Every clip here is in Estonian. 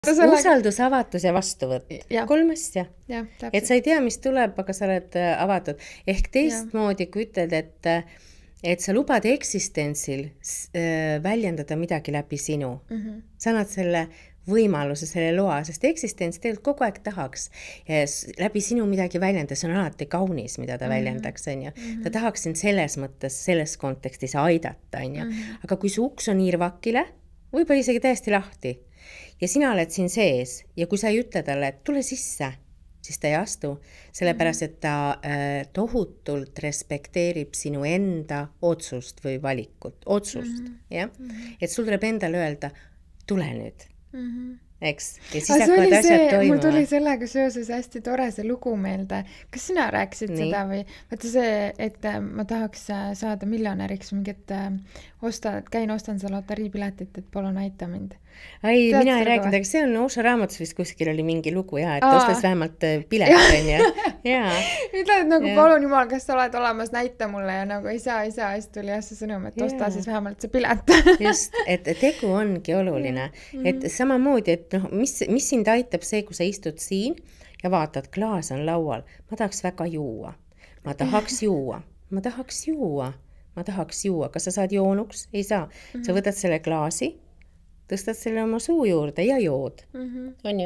Usaldus, avatus ja vastuvõtt. Jah. 3 asja. Jah, Et täpselt. sa ei tea, mis tuleb, aga sa oled avatud. Ehk teistmoodi, kui ütled, et sa lubad eksistentsil väljendada midagi läbi sinu. Sa annad selle võimaluse, selle loa, sest eksistents tegelikult kogu aeg tahaks läbi sinu midagi väljendada, see on alati kaunis, mida ta väljendaks, on ju. Ta tahaks sind selles mõttes, selles kontekstis aidata, on ju. Aga kui su uks on irvakile, võib-olla isegi täiesti lahti ja sina oled siin sees ja kui sa ei ütle talle, et tule sisse, siis ta ei astu, sellepärast, et ta tohutult respekteerib sinu enda otsust või valikut, otsust, jah? Et sul tuleb endale öelda, tule nüüd, eks? Ja siis hakkavad asjad toimuma. Mul tuli sellega seoses hästi tore see lugu meelde. Kas sina rääkisid seda või? Vaata see, et ma tahaks saada miljonäriks mingit käin ostan seda loteriipiletit, et palun aita mind. Ai, mina ei rääkinud, aga see on Osho raamatus vist kuskil oli mingi lugu ja, et ostas vähemalt pilet, on ju. Ütled nagu palun jumal, kas sa oled olemas, näita mulle ja nagu ei saa, siis tuli jah see sõnum, et osta siis vähemalt see pilet. Just, et tegu ongi oluline. Et samamoodi, et mis sind aitab see, kui sa istud siin ja vaatad, klaas on laual. Ma tahaks väga juua. Ma tahaks juua. Kas sa saad joonuks? Ei saa. Sa võtad selle klaasi, tõstad selle oma suu juurde ja jood. On ju?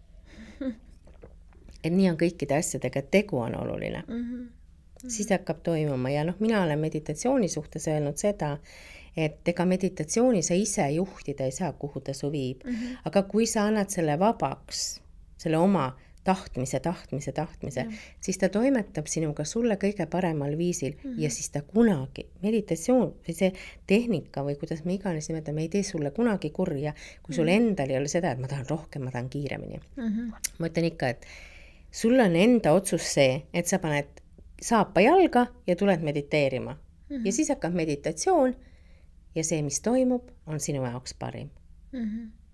Et nii on kõikide asjadega, et tegu on oluline. Siis hakkab toimuma ja mina olen meditatsiooni suhtes öelnud seda, et ega meditatsiooni sa ise juhtida ei saa, kuhu ta su viib. Aga kui sa annad selle vabaks, selle oma tahtmise, siis ta toimetab sinuga sulle kõige paremal viisil ja siis ta kunagi, meditatsioon või see tehnika või kuidas me iganes nimetame, ei tee sulle kunagi kurja, kui sul endal ei ole seda, et ma tahan rohkem, ma tahan kiiremini. Ma ütlen ikka, et sul on enda otsus see, et sa paned saapa jalga ja tuled mediteerima. Ja siis hakkab meditatsioon ja see, mis toimub, on sinu jaoks parim.